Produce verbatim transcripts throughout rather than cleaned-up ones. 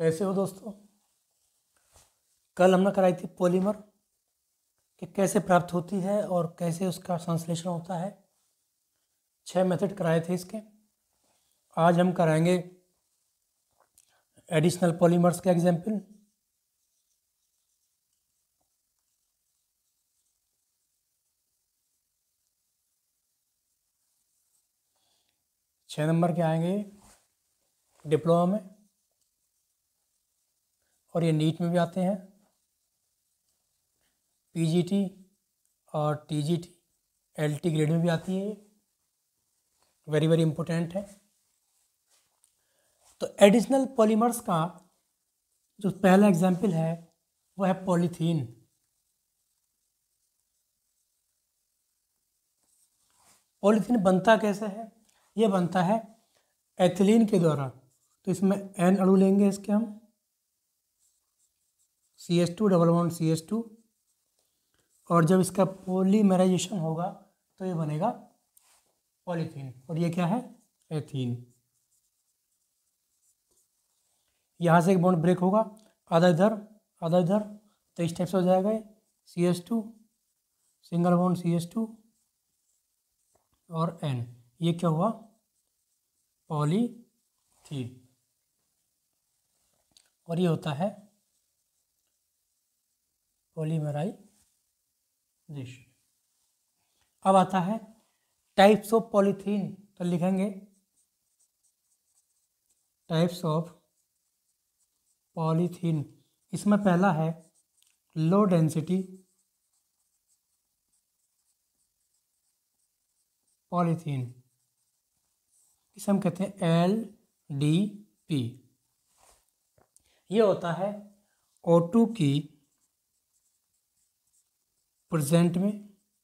कैसे हो दोस्तों। कल हमने कराई थी पॉलीमर कि कैसे प्राप्त होती है और कैसे उसका संश्लेषण होता है। छह मेथड कराए थे इसके। आज हम कराएंगे एडिशनल पॉलीमर्स के एग्जाम्पल। छः नंबर के आएंगे डिप्लोमा में, और ये नीट में भी आते हैं। पीजीटी और टीजीटी एलटी ग्रेड में भी आती है। वेरी वेरी इंपॉर्टेंट है। तो एडिशनल पॉलीमर्स का जो पहला एग्जाम्पल है वो है पॉलीथीन। पॉलीथीन बनता कैसे है? ये बनता है एथिलीन के द्वारा। तो इसमें एन अणु लेंगे इसके हम, C H two double one C H two, और जब इसका पॉलीमराइजेशन होगा तो ये बनेगा पॉलीथीन। और ये क्या है? एथीन। यहाँ से एक बॉन्ड ब्रेक होगा, आधा इधर आधा इधर, तो इस टाइप से हो जाएगा ये C H two single bond C H two और एन। ये क्या हुआ? पॉलीथीन। और ये होता है पॉलीमराइजेशन। अब आता है टाइप्स ऑफ पॉलीथीन। तो लिखेंगे टाइप्स ऑफ पॉलीथीन। इसमें पहला है लो डेंसिटी पॉलीथीन। इसे हम कहते हैं एल डी पी। ये होता है ओ टू की प्रेजेंट में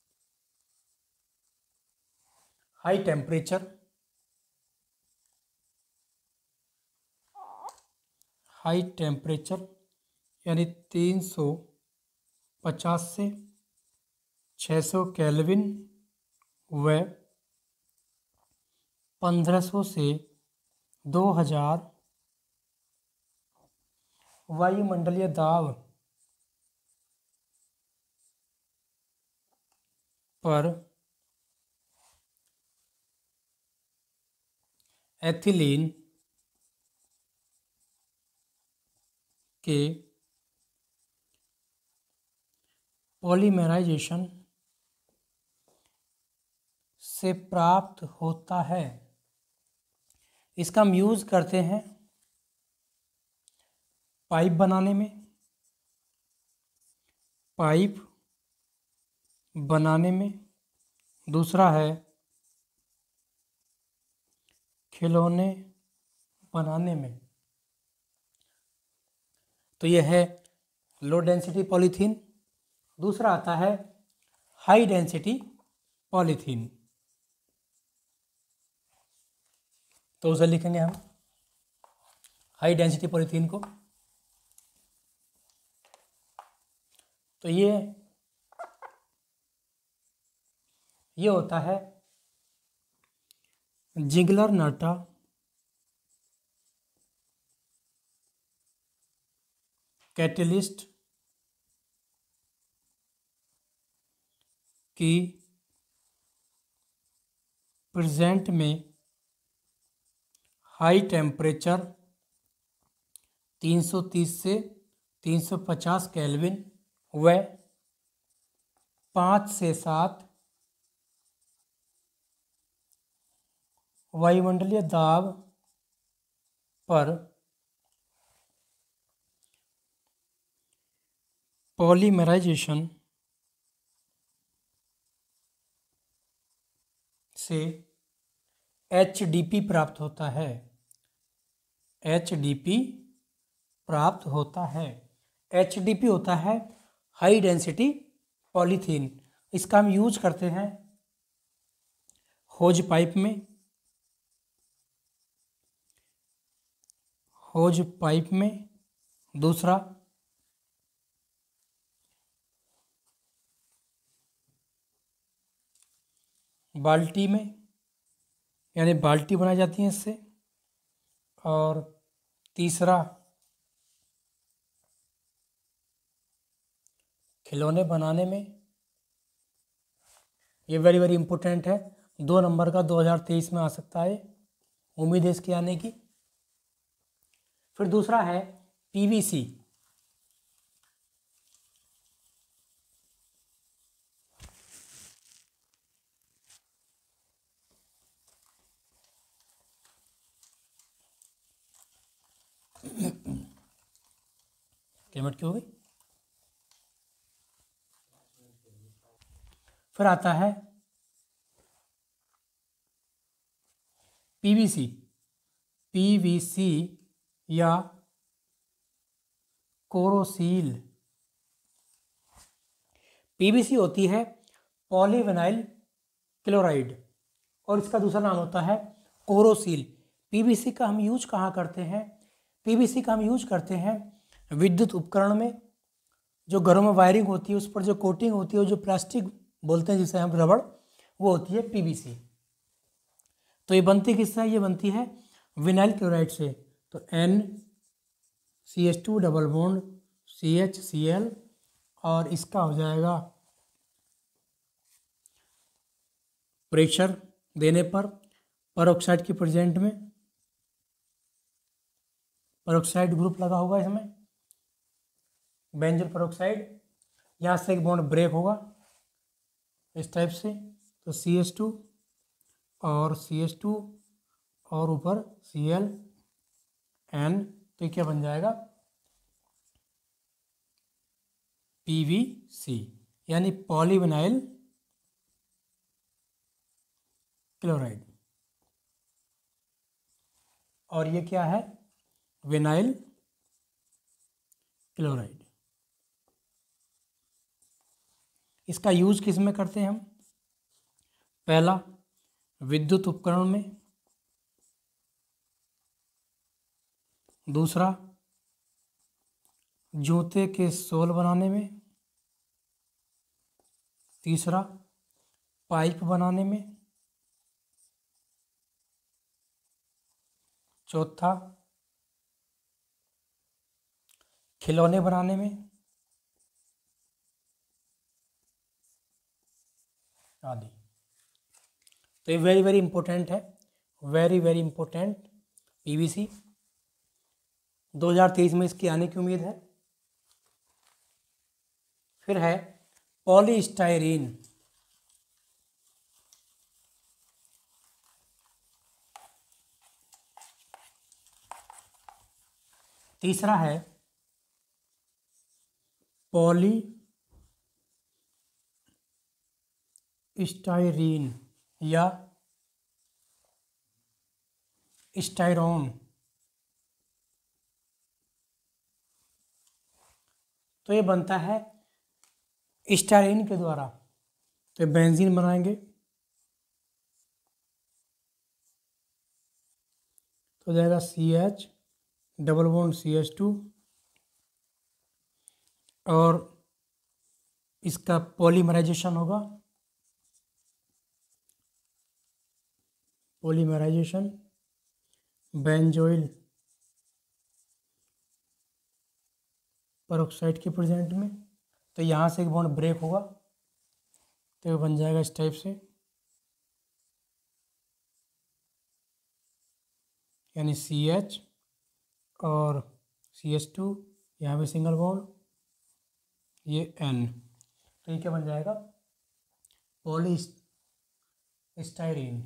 हाई टेम्परेचर हाई टेम्परेचर यानी तीन सौ पचास से छः सौ केल्विन व पंद्रह सौ से दो हज़ार वायुमंडलीय दाब पर एथिलीन के पॉलीमराइजेशन से प्राप्त होता है। इसका हम यूज़ करते हैं पाइप बनाने में पाइप बनाने में दूसरा है खिलौने बनाने में। तो यह है लो डेंसिटी पॉलीथीन। दूसरा आता है हाई डेंसिटी पॉलीथीन। तो उसे लिखेंगे हम हाई डेंसिटी पॉलीथीन को। तो ये ये होता है जिगलर नाटा कैटलिस्ट की प्रेजेंट में हाई टेम्परेचर तीन सौ तीस से तीन सौ पचास केल्विन व पाँच से सात वायुमंडलीय दाब पर पॉलीमराइजेशन से एच डी पी प्राप्त होता है। एच डी पी प्राप्त होता है। एच डी पी होता है हाई डेंसिटी पॉलीथीन। इसका हम यूज करते हैं होज पाइप में होज पाइप में दूसरा बाल्टी में, यानी बाल्टी बनाई जाती है इससे, और तीसरा खिलौने बनाने में, ये वेरी वेरी इंपॉर्टेंट है, दो नंबर का दो हज़ार तेईस में आ सकता है, उम्मीद है इसके आने की। फिर दूसरा है पीवीसी। पेमेंट क्यों हो गई? फिर आता है पीवीसी। पीवीसी या कोरोसील। पीवीसी होती है पॉलीविनाइल क्लोराइड और इसका दूसरा नाम होता है कोरोसील। पीवीसी का हम यूज कहाँ करते हैं? पीवीसी का हम यूज करते हैं विद्युत उपकरण में, जो घरों में वायरिंग होती है उस पर जो कोटिंग होती है, जो प्लास्टिक बोलते हैं जिसे हम रबड़, वो होती है पीवीसी। तो ये बनती किससे है? ये बनती है विनाइल क्लोराइड से। तो n C H two double bond C H C L और इसका हो जाएगा प्रेशर देने पर पेरोक्साइड की प्रेजेंट में, पेरोक्साइड ग्रुप लगा होगा इसमें, बेंजोल पेरोक्साइड, यहाँ से एक बॉन्ड ब्रेक होगा इस टाइप से, तो सी एच टू और सी एच टू और ऊपर सी एल एन, तो ये क्या बन जाएगा? पीवीसी यानी पॉलीविनाइल क्लोराइड। और ये क्या है? Vinyl chloride. इसका यूज किस में करते हैं हम? पहला विद्युत उपकरण में, दूसरा जूते के सोल बनाने में, तीसरा पाइप बनाने में, चौथा खिलौने बनाने में आदि। तो ये वेरी वेरी इंपॉर्टेंट है, वेरी वेरी इंपॉर्टेंट पीवीसी। दो हज़ार तेईस में इसकी आने की उम्मीद है। फिर है पॉलीस्टाइरीन। तीसरा है पॉली स्टाइरीन या स्टाइरोन। तो ये बनता है स्टाइरीन के द्वारा। तो बेंजीन बनाएंगे तो जाएगा C H double bond C H two और इसका पॉलीमराइजेशन होगा, पॉलीमराइजेशन बेंजोइल पेरोक्साइड के प्रेजेंट में। तो यहाँ से एक बॉन्ड ब्रेक होगा तो बन जाएगा इस टाइप से, यानी सी एच और सी एच टू, यहाँ पे सिंगल बॉन्ड, ये एन। तो ये क्या बन जाएगा? Polystyrene,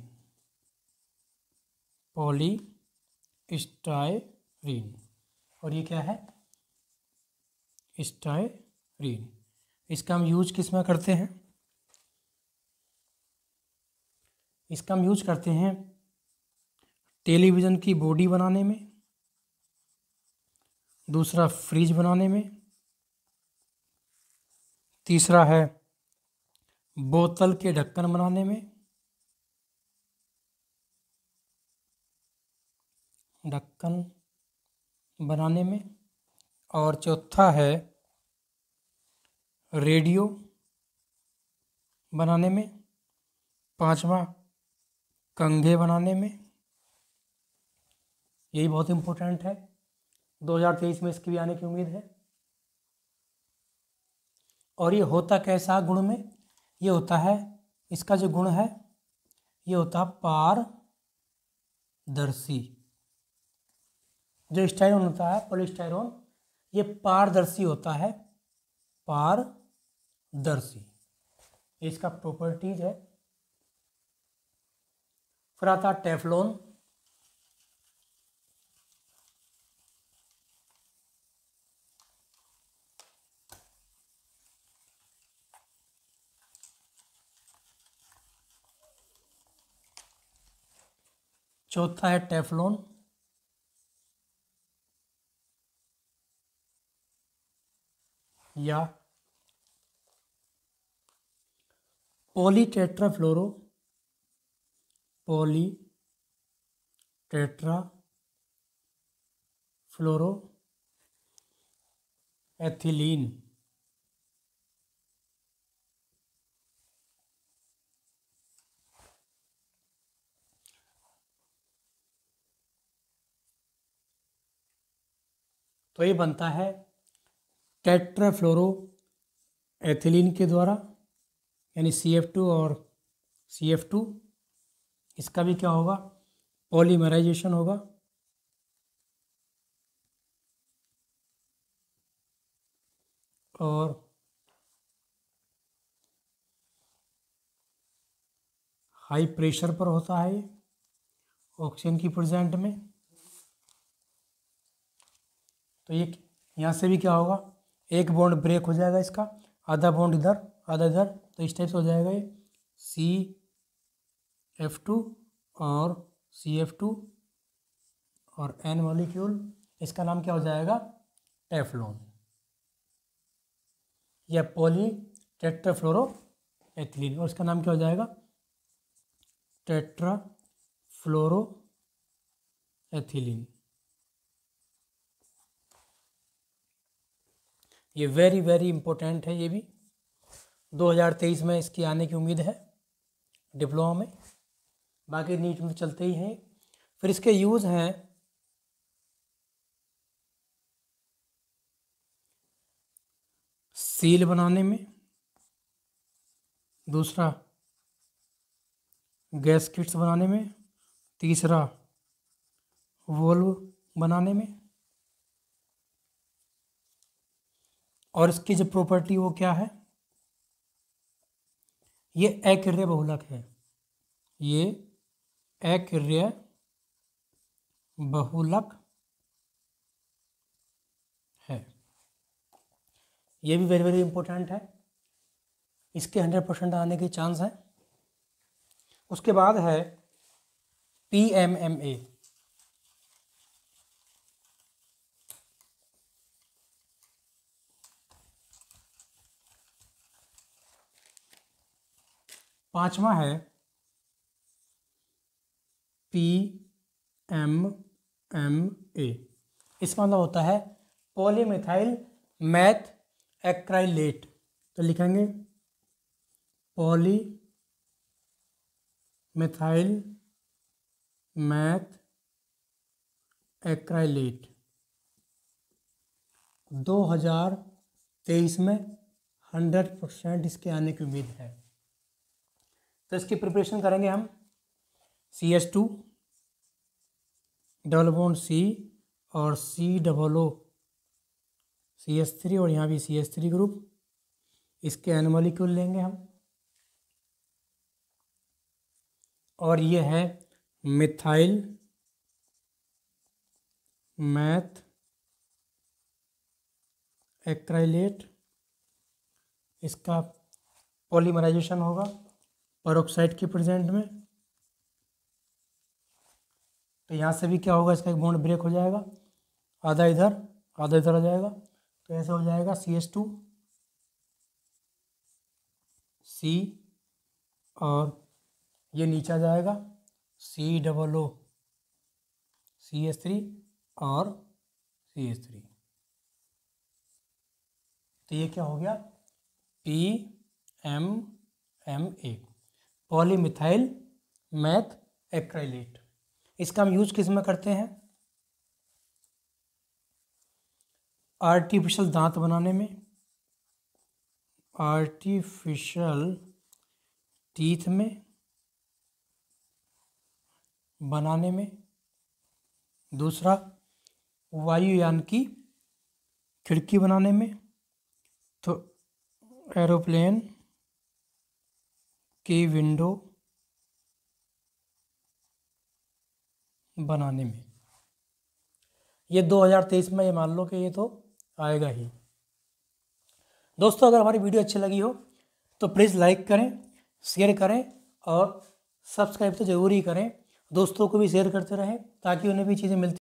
polystyrene. और ये क्या है? स्टाइरीन। इसका हम यूज किस में करते हैं? इसका हम यूज करते हैं टेलीविज़न की बॉडी बनाने में, दूसरा फ्रिज बनाने में, तीसरा है बोतल के ढक्कन बनाने में, ढक्कन बनाने में, और चौथा है रेडियो बनाने में, पांचवा कंघे बनाने में। यही बहुत इम्पोर्टेंट है, दो हज़ार तेईस में इसकी भी आने की उम्मीद है। और ये होता कैसा गुण में, ये होता है, इसका जो गुण है ये होता है पारदर्शी। जो स्टायरोन होता है पॉलीस्टायरोन, ये पारदर्शी होता है, पारदर्शी, इसका प्रॉपर्टीज है। फिर आता है टेफ्लॉन। चौथा है टेफ्लॉन। या polytetrafluoro, poly tetra fluoro ethylene. तो ये बनता है टेट्राफ्लोरो एथिलीन के द्वारा, यानी सी एफ टू और सी एफ टू। इसका भी क्या होगा, पॉलीमराइजेशन होगा। और हाई प्रेशर पर होता है ये ऑक्सीजन की प्रेजेंट में। तो ये यहाँ से भी क्या होगा, एक बॉन्ड ब्रेक हो जाएगा इसका, आधा बॉन्ड इधर आधा इधर, तो इस टाइप से हो जाएगा ये सी एफ टू और सी एफ टू और एन मॉलिक्यूल। इसका नाम क्या हो जाएगा, टेफ्लॉन या पॉली टेट्राफ्लोरो एथिलीन। और इसका नाम क्या हो जाएगा, टेट्राफ्लोरो एथिलीन। ये वेरी वेरी इंपॉर्टेंट है, ये भी दो हज़ार तेईस में इसकी आने की उम्मीद है डिप्लोमा में। बाकी नीट में चलते ही हैं। फिर इसके यूज़ हैं सील बनाने में, दूसरा गैस किट्स बनाने में, तीसरा वोल्व बनाने में। और इसकी जो प्रॉपर्टी वो क्या है, ये अक्रिय बहुलक है, ये अक्रिय बहुलक है। ये भी वेरी वेरी इंपॉर्टेंट है, इसके हंड्रेड परसेंट आने के चांस है। उसके बाद है पी एम एम ए। पांचवा है पी एम एम ए। इसका मतलब होता है पॉलीमिथाइल मैथ एक्राइलेट। तो लिखेंगे पॉली मिथाइल मैथ एक्राइलेट। दो हज़ार तेईस में हंड्रेड परसेंट इसके आने की उम्मीद है। तो इसकी प्रिपरेशन करेंगे हम C H two double bond C और C double O C H three और यहाँ भी सी एच थ्री ग्रुप, इसके एन मॉलिक्यूल लेंगे हम। और ये है मिथाइल मैथ एक्राइलेट, इसका पॉलीमराइजेशन होगा पेरोक्साइड के प्रेजेंट में। तो यहाँ से भी क्या होगा, इसका एक बॉन्ड ब्रेक हो जाएगा, आधा इधर आधा इधर आ जाएगा। तो ऐसे हो जाएगा सी एच टू सी और ये नीचे आ जाएगा C double O C H three और सी एच थ्री। तो ये क्या हो गया, P M M A polymethyl meth acrylate. इसका हम यूज किस में करते हैं, आर्टिफिशियल दांत बनाने में आर्टिफिशियल टीथ में बनाने में। दूसरा, वायुयान की खिड़की बनाने में। तो एरोप्लेन की विंडो बनाने में। ये दो हज़ार तेईस में, ये मान लो कि ये तो आएगा ही। दोस्तों, अगर हमारी वीडियो अच्छी लगी हो तो प्लीज़ लाइक करें, शेयर करें और सब्सक्राइब तो ज़रूर ही करें। दोस्तों को भी शेयर करते रहें ताकि उन्हें भी चीज़ें मिलती